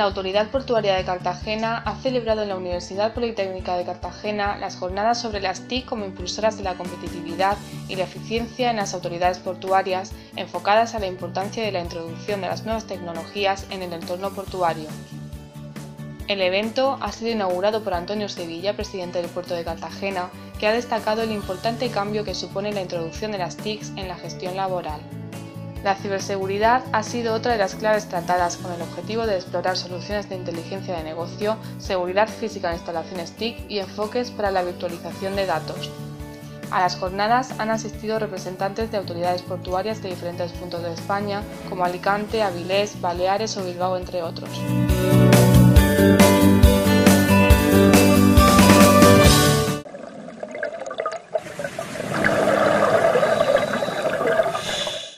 Autoridad Portuaria de Cartagena ha celebrado en la Universidad Politécnica de Cartagena las jornadas sobre las TIC como impulsoras de la competitividad y la eficiencia en las autoridades portuarias, enfocadas a la importancia de la introducción de las nuevas tecnologías en el entorno portuario. El evento ha sido inaugurado por Antonio Sevilla, presidente del Puerto de Cartagena, que ha destacado el importante cambio que supone la introducción de las TICs en la gestión laboral. La ciberseguridad ha sido otra de las claves tratadas con el objetivo de explorar soluciones de inteligencia de negocio, seguridad física en instalaciones TIC y enfoques para la virtualización de datos. A las jornadas han asistido representantes de autoridades portuarias de diferentes puntos de España, como Alicante, Avilés, Baleares o Bilbao, entre otros.